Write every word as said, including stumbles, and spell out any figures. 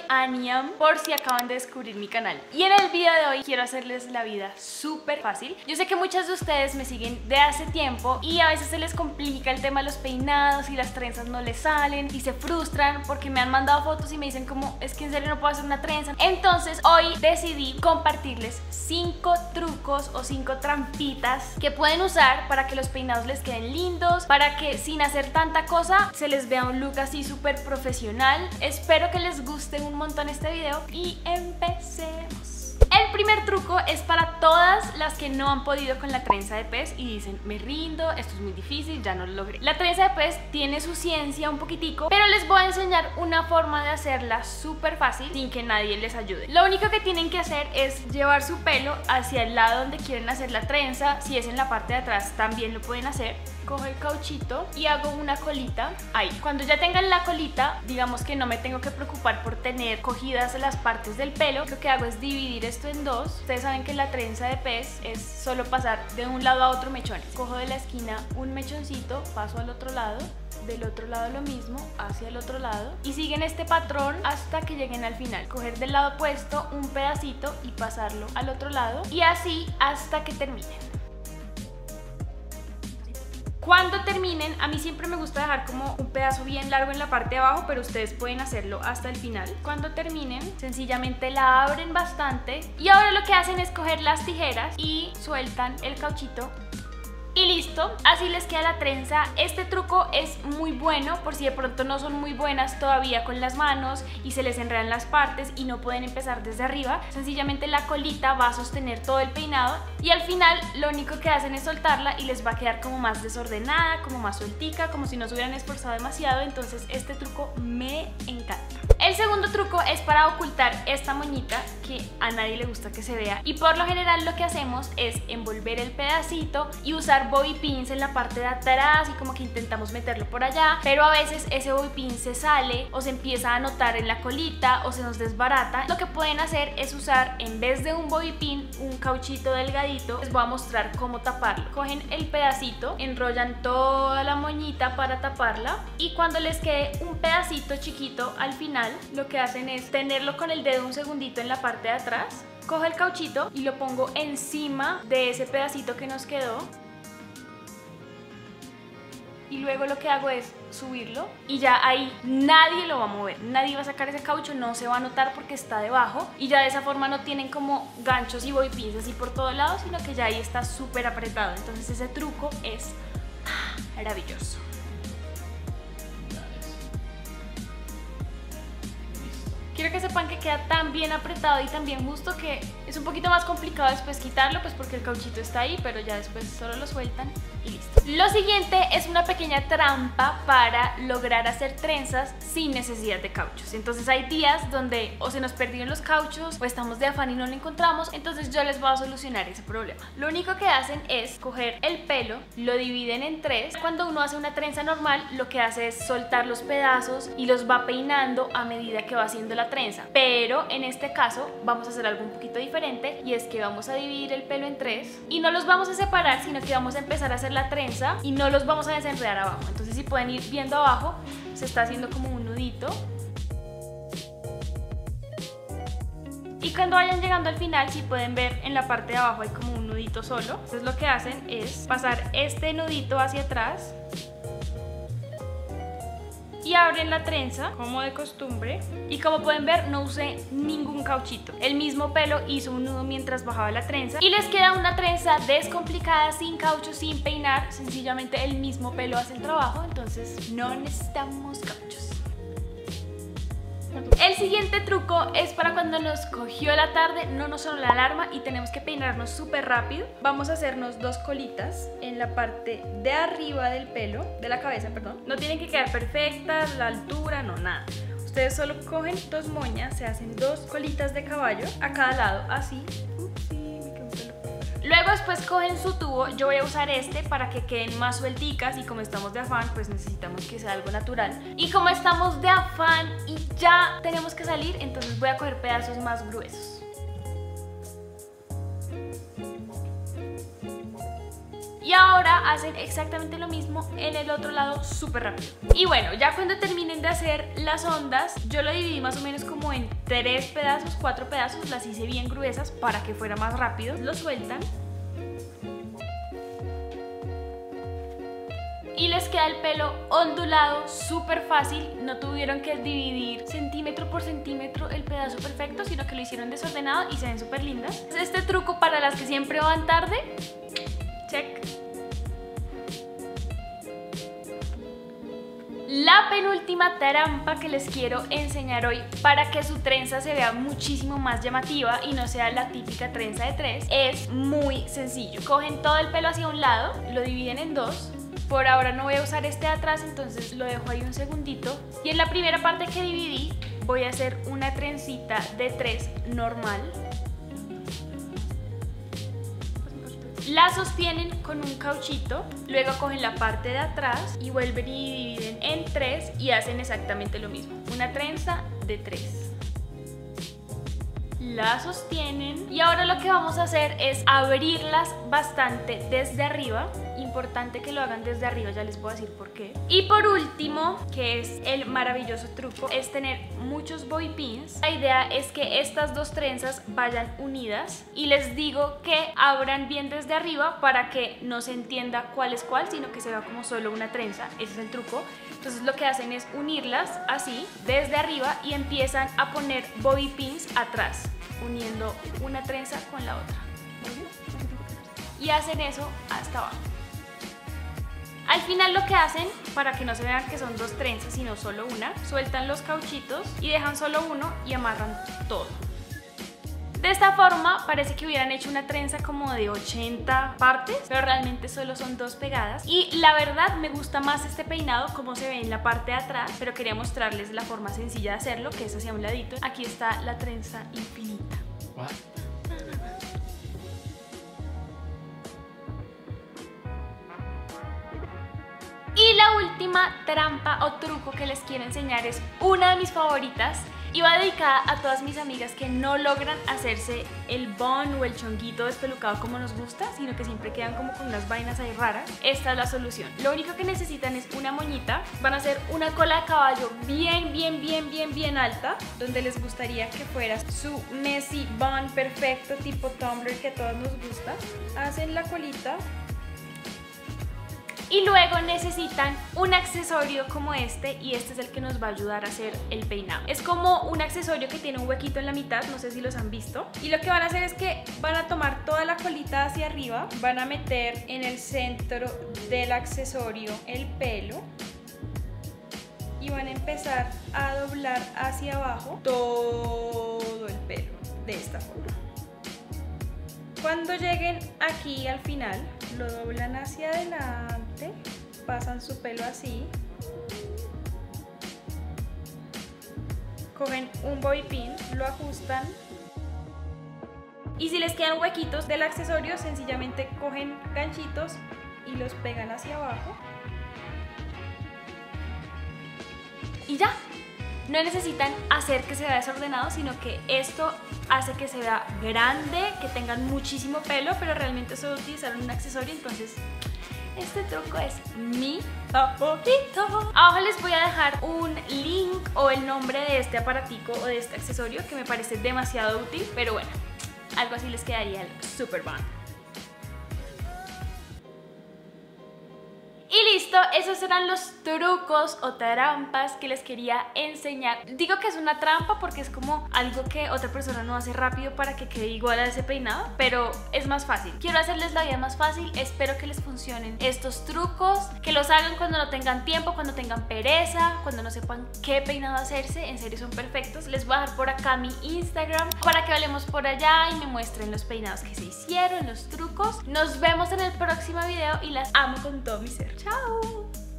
Aniam, por si acaban de descubrir mi canal. Y en el video de hoy quiero hacerles la vida súper fácil. Yo sé que muchas de ustedes me siguen de hace tiempo y a veces se les complica el tema de los peinados y las trenzas no les salen y se frustran porque me han mandado fotos y me dicen como, es que en serio no puedo hacer una trenza. Entonces hoy decidí compartirles cinco trucos o cinco trampitas que pueden usar para que los peinados les queden lindos, para que sin hacer tanta cosa se les vea un look así súper profesional. Espero que les guste un montón este video y empecemos. El primer truco es para todas las que no han podido con la trenza de pez y dicen, me rindo, esto es muy difícil, ya no lo logré. La trenza de pez tiene su ciencia un poquitico, pero les voy a enseñar una forma de hacerla súper fácil sin que nadie les ayude. Lo único que tienen que hacer es llevar su pelo hacia el lado donde quieren hacer la trenza. Si es en la parte de atrás también lo pueden hacer. Cojo el cauchito y hago una colita ahí. Cuando ya tengan la colita, digamos que no me tengo que preocupar por tener cogidas las partes del pelo. Lo que hago es dividir esto en dos. Ustedes saben que la trenza de pez es solo pasar de un lado a otro mechones. Cojo de la esquina un mechoncito, paso al otro lado, del otro lado lo mismo, hacia el otro lado, y siguen este patrón hasta que lleguen al final. Coger del lado opuesto un pedacito y pasarlo al otro lado, y así hasta que terminen. Cuando terminen, a mí siempre me gusta dejar como un pedazo bien largo en la parte de abajo, pero ustedes pueden hacerlo hasta el final. Cuando terminen, sencillamente la abren bastante y ahora lo que hacen es coger las tijeras y sueltan el cauchito. Y listo, así les queda la trenza. Este truco es muy bueno por si de pronto no son muy buenas todavía con las manos y se les enredan las partes y no pueden empezar desde arriba. Sencillamente la colita va a sostener todo el peinado y al final lo único que hacen es soltarla y les va a quedar como más desordenada, como más sueltica, como si no se hubieran esforzado demasiado. Entonces este truco me encanta. El segundo truco es para ocultar esta moñita que a nadie le gusta que se vea, y por lo general lo que hacemos es envolver el pedacito y usar bobby pins en la parte de atrás y como que intentamos meterlo por allá, pero a veces ese bobby pin se sale o se empieza a notar en la colita o se nos desbarata. Lo que pueden hacer es usar, en vez de un bobby pin, un cauchito delgadito. Les voy a mostrar cómo taparlo. Cogen el pedacito, enrollan toda la moñita para taparla y cuando les quede un pedacito chiquito al final, lo que hacen es tenerlo con el dedo un segundito en la parte de atrás, cojo el cauchito y lo pongo encima de ese pedacito que nos quedó y luego lo que hago es subirlo y ya ahí nadie lo va a mover, nadie va a sacar ese caucho, no se va a notar porque está debajo y ya de esa forma no tienen como ganchos y bobby pins así por todos lados, sino que ya ahí está súper apretado. Entonces ese truco es maravilloso. Quiero que sepan que queda tan bien apretado y tan bien justo que es un poquito más complicado después quitarlo, pues porque el cauchito está ahí, pero ya después solo lo sueltan y listo. Lo siguiente es una pequeña trampa para lograr hacer trenzas sin necesidad de cauchos. Entonces hay días donde o se nos perdieron los cauchos o estamos de afán y no lo encontramos, entonces yo les voy a solucionar ese problema. Lo único que hacen es coger el pelo, lo dividen en tres. Cuando uno hace una trenza normal, lo que hace es soltar los pedazos y los va peinando a medida que va haciendo la trenza, pero en este caso vamos a hacer algo un poquito diferente y es que vamos a dividir el pelo en tres y no los vamos a separar, sino que vamos a empezar a hacer la trenza y no los vamos a desenredar abajo. Entonces si pueden ir viendo abajo, se está haciendo como un nudito y cuando vayan llegando al final, si pueden ver en la parte de abajo hay como un nudito solo. Entonces lo que hacen es pasar este nudito hacia atrás y abren la trenza como de costumbre y como pueden ver no usé ningún cauchito, el mismo pelo hizo un nudo mientras bajaba la trenza y les queda una trenza descomplicada, sin caucho, sin peinar. Sencillamente el mismo pelo hace el trabajo, entonces no necesitamos cauchos. El siguiente truco es para cuando nos cogió la tarde, no nos sonó la alarma y tenemos que peinarnos súper rápido. Vamos a hacernos dos colitas en la parte de arriba del pelo, de la cabeza, perdón. No tienen que quedar perfectas, la altura, no, nada. Ustedes solo cogen dos moñas, se hacen dos colitas de caballo a cada lado, así. Luego después cogen su tubo, yo voy a usar este para que queden más suelticas y como estamos de afán pues necesitamos que sea algo natural. Y como estamos de afán y ya tenemos que salir, entonces voy a coger pedazos más gruesos. Y ahora hacen exactamente lo mismo en el otro lado súper rápido. Y bueno, ya cuando terminen de hacer las ondas, yo lo dividí más o menos como en tres pedazos, cuatro pedazos, las hice bien gruesas para que fuera más rápido. Lo sueltan. Y les queda el pelo ondulado, súper fácil, no tuvieron que dividir centímetro por centímetro el pedazo perfecto, sino que lo hicieron desordenado y se ven súper lindas. Este truco para las que siempre van tarde, check. La penúltima trampa que les quiero enseñar hoy para que su trenza se vea muchísimo más llamativa y no sea la típica trenza de tres es muy sencillo. Cogen todo el pelo hacia un lado, lo dividen en dos. Por ahora no voy a usar este de atrás, entonces lo dejo ahí un segundito. Y en la primera parte que dividí voy a hacer una trencita de tres normal. La sostienen con un cauchito, luego cogen la parte de atrás y vuelven y dividen en tres y hacen exactamente lo mismo. Una trenza de tres. La sostienen y ahora lo que vamos a hacer es abrirlas bastante desde arriba. Importante que lo hagan desde arriba, ya les voy a decir por qué. Y por último, que es el maravilloso truco, es tener muchos bobby pins. La idea es que estas dos trenzas vayan unidas y les digo que abran bien desde arriba para que no se entienda cuál es cuál, sino que se vea como solo una trenza. Ese es el truco. Entonces lo que hacen es unirlas así desde arriba y empiezan a poner bobby pins atrás, uniendo una trenza con la otra. Y hacen eso hasta abajo. Al final lo que hacen, para que no se vean que son dos trenzas sino solo una, sueltan los cauchitos y dejan solo uno y amarran todo. De esta forma parece que hubieran hecho una trenza como de ochenta partes, pero realmente solo son dos pegadas. Y la verdad me gusta más este peinado como se ve en la parte de atrás, pero quería mostrarles la forma sencilla de hacerlo, que es hacia un ladito. Aquí está la trenza infinita. What? Y la última trampa o truco que les quiero enseñar es una de mis favoritas y va dedicada a todas mis amigas que no logran hacerse el bun o el chonguito despelucado como nos gusta, sino que siempre quedan como con unas vainas ahí raras. Esta es la solución. Lo único que necesitan es una moñita. Van a hacer una cola de caballo bien, bien, bien, bien, bien alta, donde les gustaría que fuera su messy bun perfecto tipo Tumblr que a todos nos gusta. Hacen la colita. Y luego necesitan un accesorio como este, y este es el que nos va a ayudar a hacer el peinado. Es como un accesorio que tiene un huequito en la mitad, no sé si los han visto. Y lo que van a hacer es que van a tomar toda la colita hacia arriba, van a meter en el centro del accesorio el pelo y van a empezar a doblar hacia abajo todo el pelo, de esta forma. Cuando lleguen aquí al final, lo doblan hacia adelante, pasan su pelo así, cogen un bobby pin, lo ajustan y si les quedan huequitos del accesorio, sencillamente cogen ganchitos y los pegan hacia abajo y ya. No necesitan hacer que se vea desordenado, sino que esto hace que se vea grande, que tengan muchísimo pelo, pero realmente solo utilizaron un accesorio, entonces este truco es mi favorito. Abajo les voy a dejar un link o el nombre de este aparatico o de este accesorio que me parece demasiado útil, pero bueno, algo así les quedaría el super bun. Y listo, esos eran los trucos o trampas que les quería enseñar. Digo que es una trampa porque es como algo que otra persona no hace rápido para que quede igual a ese peinado, pero es más fácil. Quiero hacerles la vida más fácil, espero que les funcionen estos trucos, que los hagan cuando no tengan tiempo, cuando tengan pereza, cuando no sepan qué peinado hacerse, en serio son perfectos. Les voy a dejar por acá mi Instagram para que hablemos por allá y me muestren los peinados que se hicieron, los trucos. Nos vemos en el próximo video y las amo con todo mi ser. ¡Chao!